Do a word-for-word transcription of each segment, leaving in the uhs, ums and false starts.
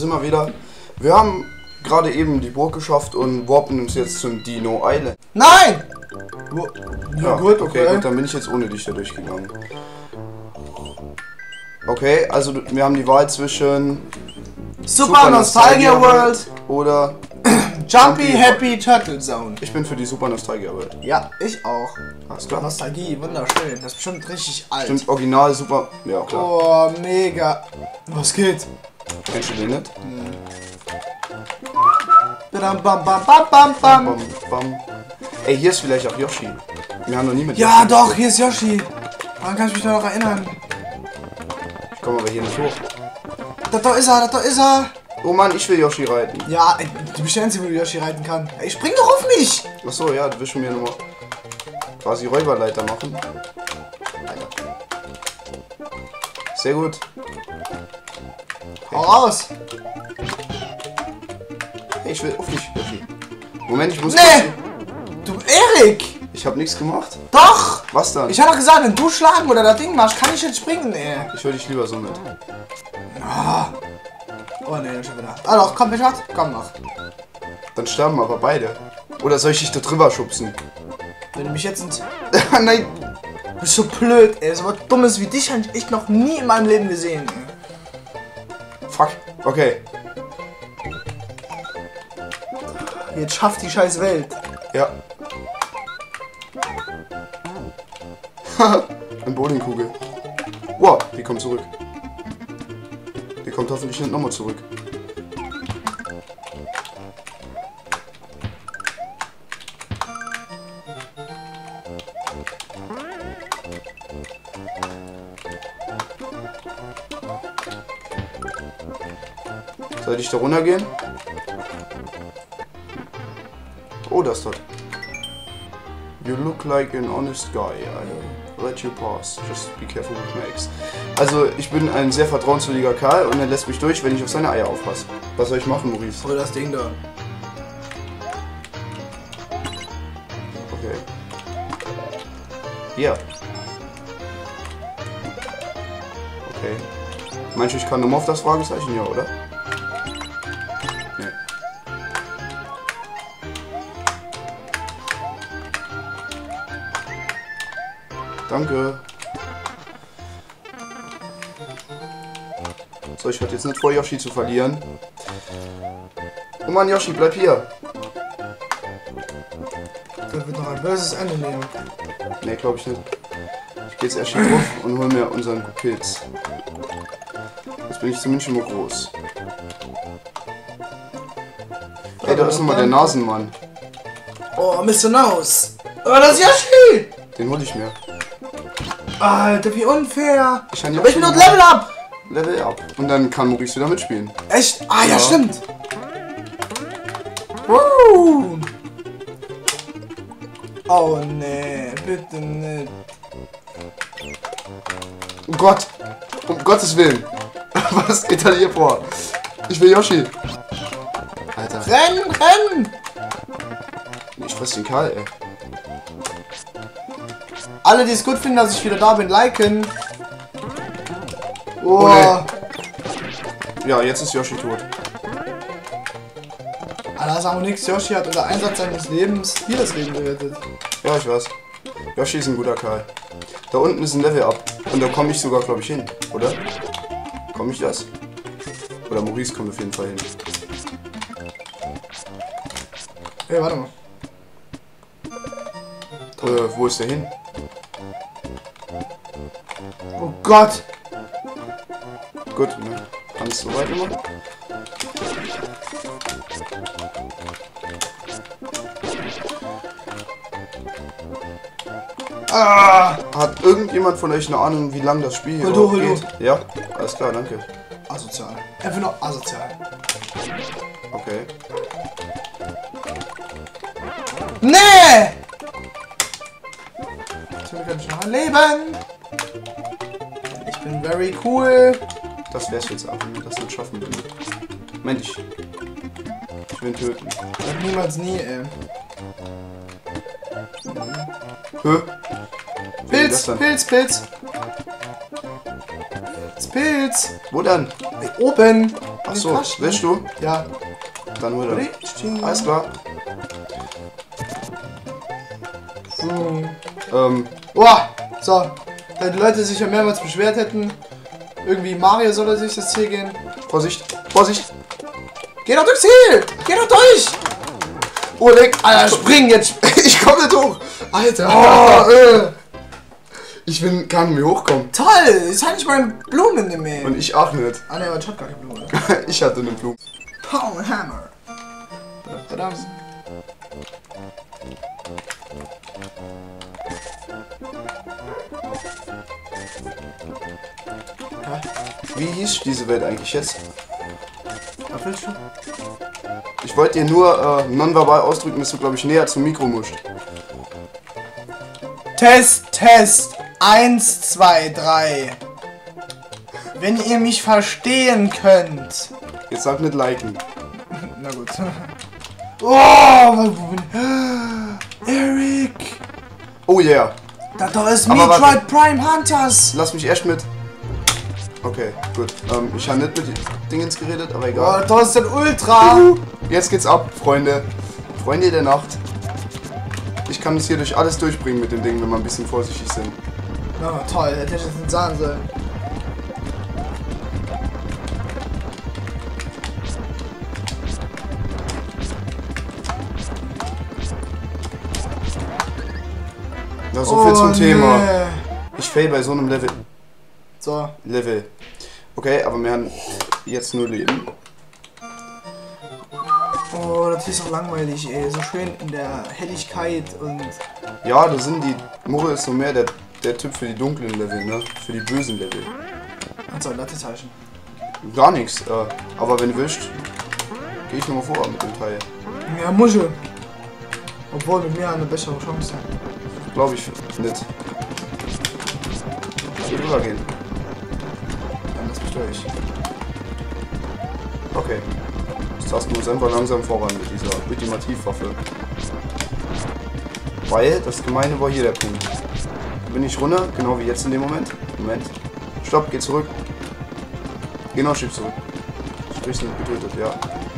sind wir wieder. Wir haben gerade eben die Burg geschafft und warpen uns jetzt zum Dino Island. Nein! Wo? Ja, Ja, gut, okay, okay. gut, dann bin ich jetzt ohne dich da durchgegangen. Okay, also wir haben die Wahl zwischen Super, Nostalgia World, oder Jumpy Happy Turtle Zone. ich bin für die Super Nostalgia World. Ja, ich auch. Alles klar. Nostalgie, wunderschön. Das ist bestimmt richtig alt. Stimmt, original super. Ja, klar. Oh, mega. Was geht? Kennst du den nicht? Bam, bam, bam, bam, bam, bam. Bam, bam. Ey, hier ist vielleicht auch Yoshi. Wir haben noch nie mit Ja, Yoshi doch, gespielt. hier ist Yoshi. Daran kann ich mich noch erinnern. Ich komme aber hier nicht hoch. Da, da ist er, da, da ist er. Oh Mann, ich will Yoshi reiten. Ja, ey, du bist der Einzige, wo du Yoshi reiten kann. Ey, spring doch auf mich. Achso, ja, du willst schon mir nochmal quasi Räuberleiter machen. Alter. Sehr gut. Hau raus. Hey, ich will auf dich, Yoshi. Moment, ich muss... Nee. Du, Erik. Ich habe nichts gemacht. Doch. Was dann? Ich habe doch gesagt, wenn du schlagen oder das Ding machst, kann ich jetzt springen, ey. Ich höre dich lieber so mit. Oh ne, schon wieder. Ah doch, komm, Richard. Komm noch. Dann sterben aber beide. Oder soll ich dich da drüber schubsen? Wenn du mich jetzt ins... Nein. Du bist so blöd, ey. So was Dummes wie dich habe ich echt noch nie in meinem Leben gesehen. Fuck. Okay. Jetzt schafft die scheiß Welt. Ja. Eine Bowlingkugel. Wow, die kommt zurück. Die kommt hoffentlich nicht nochmal zurück. Soll ich da runtergehen? Oh, das dort. You look like an honest guy. I let you pass. Just be careful with my eggs. Also, ich bin ein sehr vertrauenswürdiger Kerl und er lässt mich durch, wenn ich auf seine Eier aufpasse. Was soll ich machen, Maurice? Hol das Ding da. Okay. Ja. Okay. Meinst du, ich kann nochmal auf das Fragezeichen? Ja, oder? Nee. Danke. So, ich hatte jetzt nicht vor, Yoshi zu verlieren. Oh Mann, Yoshi, bleib hier. Das wird noch ein böses Ende nehmen. Nee, glaube ich nicht. Ich gehe jetzt erst hier drauf und hol mir unseren Pilz. Jetzt bin ich zumindest schon mal groß. Ey, da ist nochmal der Nasenmann. Oh, Mister Nose. Oh, das ist Yoshi. Den hol ich mir. Alter, wie unfair. Ich kann Aber ich bin Yoshi noch Level Up. Level up. Und dann kann Maurice wieder mitspielen. Echt? Ah, ja, Ja. stimmt. Woo. Oh, nee. Bitte nicht. Oh Gott! Um Gottes Willen! Was geht da hier vor? Ich will Yoshi! Alter. Rennen, rennen. Ich fress den Karl, ey. Alle, die es gut finden, dass ich wieder da bin, liken. Oh. Oh, nee. Ja, jetzt ist Yoshi tot. Alter, sag auch nichts. Yoshi hat unter Einsatz seines Lebens vieles Leben gerettet. Ja, ich weiß. Yoshi ist ein guter Karl. Da unten ist ein Level up. Und da komme ich sogar, glaube ich, hin. Oder? Komme ich das? Oder Maurice kommt auf jeden Fall hin. Hey, warte mal. Äh, wo ist der hin? Oh Gott. Gut, ne? Kannst du weitermachen? Ah. Hat irgendjemand von euch eine Ahnung, wie lang das Spiel hier Hol du, überhaupt hol geht? Ja? Alles klar, danke. Asozial. Einfach nur asozial. Okay. Nee! So kann ich noch leben. Ich bin very cool. Das wär's jetzt auch, wenn wir das nicht schaffen würden. Mensch. Ich will ihn töten. Das niemals nie, ey. Hä? Wer ist das Pilz, dann? Pilz, Pilz. Pilz, Pilz. Wo dann? Oben. Ach so, willst du? Ja. Dann hol er. Alles klar. So. Ähm. Boah, so. Da die Leute sich ja mehrmals beschwert hätten. Irgendwie Mario soll er sich das Ziel gehen. Vorsicht, Vorsicht. Geh doch durchs Ziel! Geh doch durch! Oh, leck. Alter, spring jetzt! Ich komme nicht hoch! Alter! Oh, äh. Ich bin, kann mir hochkommen. Toll! Jetzt hatte ich meine Blumen nicht mehr. Und ich auch nicht. Ah ne, aber ich hab gar keine Blume. Ich hatte eine Blume. Power Hammer. Verdammt. Wie hieß diese Welt eigentlich jetzt? Was willst du? Ich wollte dir nur äh, nonverbal ausdrücken, dass du, glaube ich, näher zum Mikro musst. Test, Test. Eins, zwei, drei. Wenn ihr mich verstehen könnt. Jetzt sag nicht liken. Na gut. Oh, wo bin ich? Eric. Oh yeah. Da, da ist Aber Metroid Prime Hunters. Lass mich erst mit. Okay, gut. Ähm, ich habe nicht mit Dingens geredet, aber Oh, egal. da ist ein Ultra. Jetzt geht's ab, Freunde. Freunde der Nacht. Ich kann es hier durch alles durchbringen mit dem Ding, wenn wir ein bisschen vorsichtig sind. Na toll, hätte ich das nicht sagen sollen. Na, so viel zum Oh, Thema. nee. Ich fail bei so einem Level. So. Level. Okay, aber wir haben jetzt nur Leben. Oh, das ist so langweilig, ey. So schön in der Helligkeit und... Ja, da sind die... Murre ist so mehr der, der Typ für die dunklen Level, ne? Für die bösen Level. Und so, Latte-Zeichen. Gar nichts, äh, aber wenn du willst, gehe ich nochmal vor mit dem Teil. Ja, Musche. Obwohl, mit mir eine bessere Chance. Glaube ich nicht. Hier drüber gehen. Dann lass mich durch. Okay. Jetzt tasten wir uns einfach langsam voran mit dieser Ultimativwaffe. Weil das Gemeine war hier der Punkt. Bin ich runter, genau wie jetzt in dem Moment. Moment. Stopp, geh zurück. Genau, schieb zurück. Sprich nicht getötet, ja.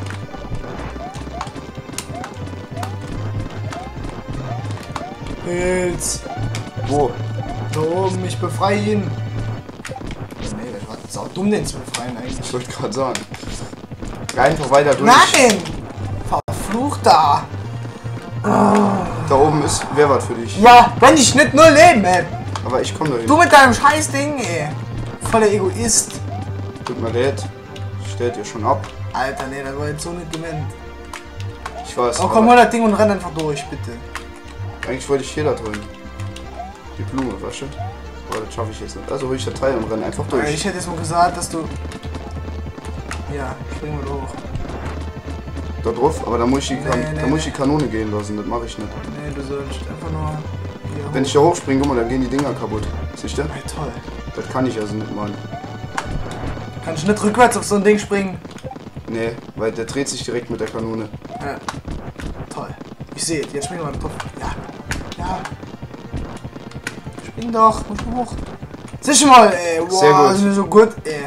Pilz. Wo? Da oben, ich befreie ihn. Nee, das war sau dumm, den zu befreien eigentlich. Ich wollte gerade sagen. Einfach weiter durch. Nein! Verflucht da! Da oben ist wer was für dich. Ja, wenn ich nicht nur leben, ey. Aber ich komme dahin. Du mit deinem scheiß Ding, ey. Voller Egoist. Tut mir leid. Stellt ihr schon ab. Alter, nee, das war jetzt so nicht gemeint. Ich weiß. Oh, komm, hol das Ding und renn einfach durch, bitte. Eigentlich wollte ich hier da drin. Die Blume, weißt du? Aber das schaffe ich jetzt nicht. Also hol ich das Teil und renn einfach durch. Ich hätte jetzt mal gesagt, dass du... Ja, springen wir hoch. Da drauf, aber da muss ich die, Nee, kan nee, da muss ich nee. die Kanone gehen lassen. Das mache ich nicht. Nee, du sollst einfach nur... Hier Wenn hoch. ich da hochspringe, guck mal, dann gehen die Dinger kaputt. Siehst du? Ey, toll. Das kann ich also nicht machen. Kann ich nicht rückwärts auf so ein Ding springen? Nee, weil der dreht sich direkt mit der Kanone. Ja. Toll. Ich sehe es. Jetzt springen wir mal drauf. Ja. Ja. Spring doch. Muss mal hoch. Sicher mal, ey. Wow, Sehr gut. das ist mir so gut, ey.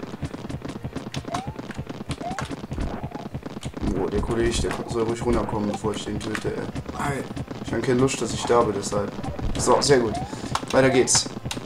Oh, der Kollege, der soll ruhig runterkommen, bevor ich den töte, ey. Hey. Ich habe keine Lust, dass ich sterbe, deshalb. So, sehr gut. Weiter geht's.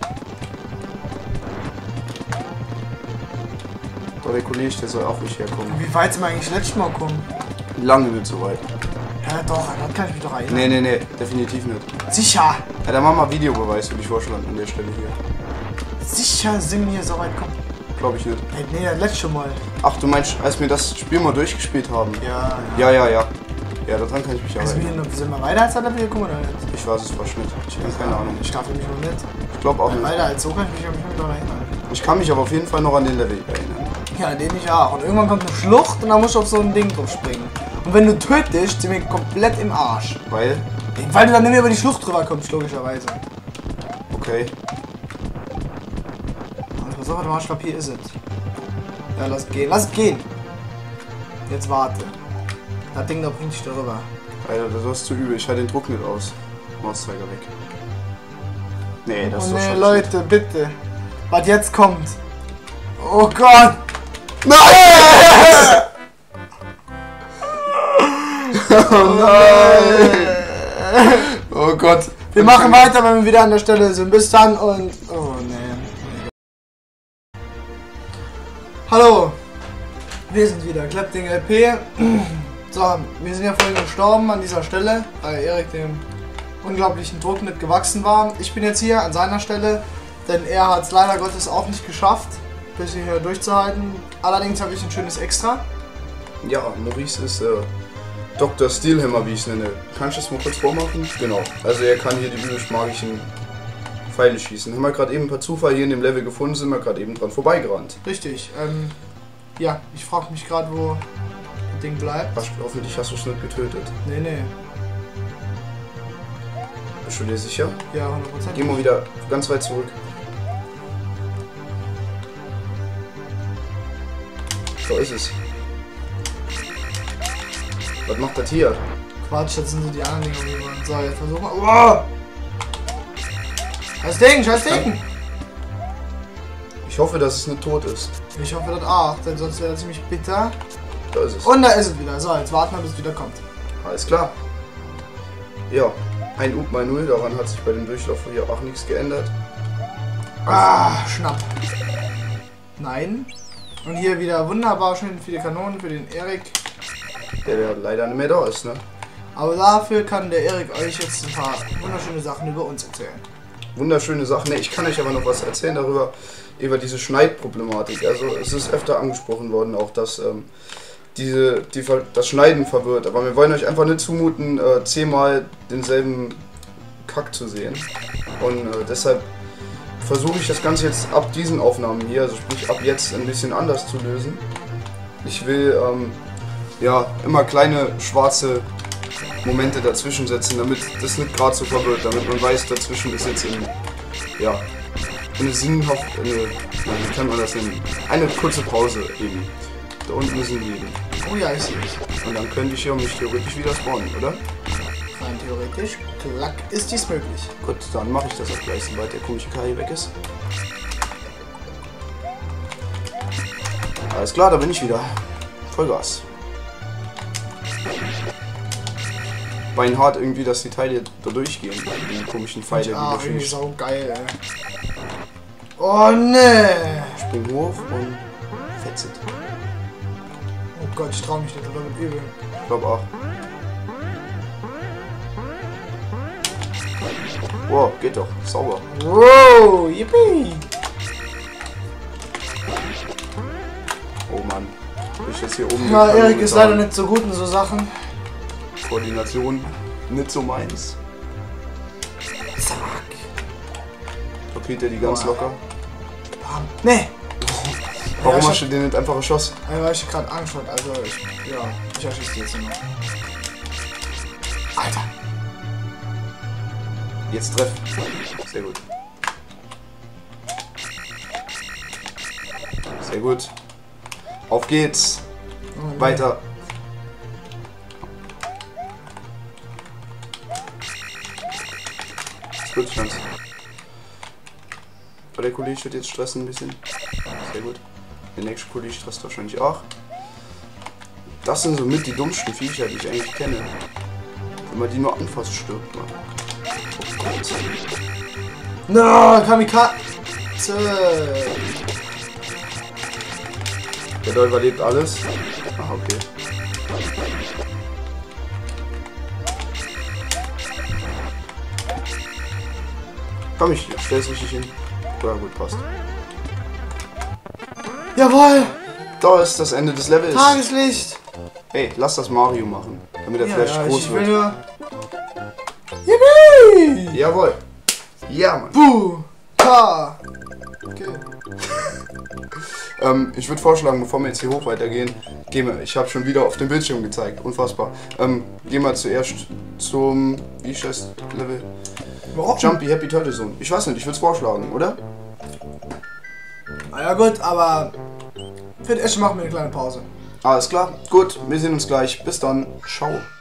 Da der Kollege, der soll auch nicht herkommen. Wie weit sind wir eigentlich letztes Mal gekommen? Lange nicht so weit. Ja doch, das kann ich mich doch erinnern. Nee, nee, nee, definitiv nicht. Sicher. Ja, dann machen wir Videobeweis, würde ich vorschlagen, an der Stelle hier. Sicher sind wir so weit gekommen. Glaube ich nicht. Hey, nee, das letzte Mal. Ach, du meinst, als wir das Spiel mal durchgespielt haben? Ja, Ja, ja, ja. Ja, daran kann ich mich Also erinnern. wir sind wir weiter als das wir gekommen oder nicht? Ich weiß es fast nicht. Ich habe keine Ahnung. Ich darf mich noch nicht. Ich glaube auch nicht. Weiter als so kann ich mich mich noch erinnern. Ich kann mich aber auf jeden Fall noch an den Level erinnern. Ja, den ich auch. Und irgendwann kommt eine Schlucht und dann musst du auf so ein Ding drauf springen. Und wenn du tötest, sind wir komplett im Arsch. Weil? Weil du dann nicht mehr über die Schlucht drüber kommst, logischerweise. Okay. Also pass auf, du machst, hier ist es. Ja, lass gehen, lass gehen. Jetzt warte. Das Ding da bringt dich darüber. Alter, das ist zu übel. Ich halte den Druck nicht aus. Mauszeiger weg. Nee, das Oh ist doch nee, schon Leute, bitte. Was jetzt kommt. Oh Gott. Nein! Oh nein! Oh Gott. Wir machen weiter, wenn wir wieder an der Stelle sind. Bis dann und... Oh nee. Hallo. Wir sind wieder Clapting L P. So, wir sind ja vorhin gestorben an dieser Stelle, weil Erik dem unglaublichen Druck nicht gewachsen war. Ich bin jetzt hier an seiner Stelle, denn er hat es leider Gottes auch nicht geschafft, bis hier durchzuhalten. Allerdings habe ich ein schönes Extra. Ja, Maurice ist äh, Doktor Steelhammer, wie ich es nenne. Kann ich das mal kurz vormachen? Genau. Also er kann hier die üblich magischen Pfeile schießen. Haben wir gerade eben per Zufall hier in dem Level gefunden, sind wir gerade eben dran vorbeigerannt. Richtig. Ähm, ja, ich frage mich gerade, wo das Ding bleibt. Ach, hoffentlich hast du es nicht getötet. Nee, nee. Bist du dir sicher? Ja, hundert Prozent. Geh mal wieder ganz weit zurück. So ist es. Was macht das hier? Quatsch, jetzt sind so die anderen Dinge umgegangen. So, jetzt versuchen wir. Wow! Scheiß Ding, scheiß Ding! Ich hoffe, dass es nicht tot ist. Ich hoffe, das auch, denn sonst wäre das ziemlich bitter. Da ist es. Und da ist es wieder. So, jetzt warten wir, bis es wieder kommt. Alles klar. Ja, ein Up mal null, daran hat sich bei dem Durchlauf hier auch nichts geändert. Ah, schnapp. Nein. Und hier wieder wunderbar schön viele Kanonen für den Erik. Der, der leider nicht mehr da ist, ne? Aber dafür kann der Erik euch jetzt ein paar wunderschöne Sachen über uns erzählen. Wunderschöne Sachen. Ne, ich kann euch aber noch was erzählen darüber, über diese Schneidproblematik. Also es ist öfter angesprochen worden, auch dass ähm, diese, die, das Schneiden verwirrt. Aber wir wollen euch einfach nicht zumuten, äh, zehnmal denselben Kack zu sehen. Und äh, deshalb versuche ich das Ganze jetzt ab diesen Aufnahmen hier, also sprich ab jetzt, ein bisschen anders zu lösen. Ich will ähm, ja immer kleine schwarze Momente dazwischen setzen, damit das nicht gerade so verwirrt, damit man weiß, dazwischen ist jetzt in, ja, eine sinnhafte, eine, wie kann man das nennen, eine kurze Pause eben. Da unten ist ein Leben. Oh ja, ich sehe es. Und dann könnte ich hier mich theoretisch wieder spawnen, oder? Rein theoretisch, klack, ist dies möglich. Gut, dann mache ich das auch gleich, sobald der komische K hier weg ist. Alles klar, da bin ich wieder. Vollgas. Beinhart irgendwie, dass die Teile da durchgehen, die komischen Pfeile, die Ah, da irgendwie schön sau geil, ey. Oh ne! springen hoch und fetzet. Oh Gott, ich trau mich nicht, oder mit übel. Ich glaube auch. Wow, geht doch. Sauber. Wow, yippie! Oh Mann. Bin ich jetzt hier oben. Ja, Erik ist leider nicht so gut in so Sachen. Koordination nicht so meins. Zack. Papiert er die ganz Boah. locker. Bam. Nee! Warum Ja, hast du den nicht einfach erschossen? weil ich gerade Angst hatte, also ich, ja, ich erschieße die jetzt nur. Alter! Jetzt treff. Sehr gut. Sehr gut. Auf geht's. Oh, nee. Weiter. Ist gut, Chance. Aber der Kollege wird jetzt stressen ein bisschen. Sehr gut. Der nächste Kollege stresst wahrscheinlich auch. Das sind so mit die dummsten Viecher, die ich eigentlich kenne. Wenn man die nur anfasst, stirbt man. Oh Gott. No, Kamikaze! Der da überlebt alles. Ah, okay. Komm, ich stell's richtig hin. Ja, gut, passt. Jawohl! Da ist das Ende des Levels. Tageslicht! Ey, lass das Mario machen, damit der Ja, Flash ja, groß ich will wird. nur... Yippie! Jawohl. Ja, Mann. Buh! Ta! Okay. Ähm, ich würde vorschlagen, bevor wir jetzt hier hoch weitergehen, gehen wir, ich habe schon wieder auf dem Bildschirm gezeigt, unfassbar. Ähm, gehen wir zuerst zum, wie ist das Level? Warum? Jumpy Happy Turtle Zone. Ich weiß nicht, ich würde es vorschlagen, oder? Na ja gut, aber für das erste machen wir eine kleine Pause. Alles klar, gut, wir sehen uns gleich. Bis dann, ciao.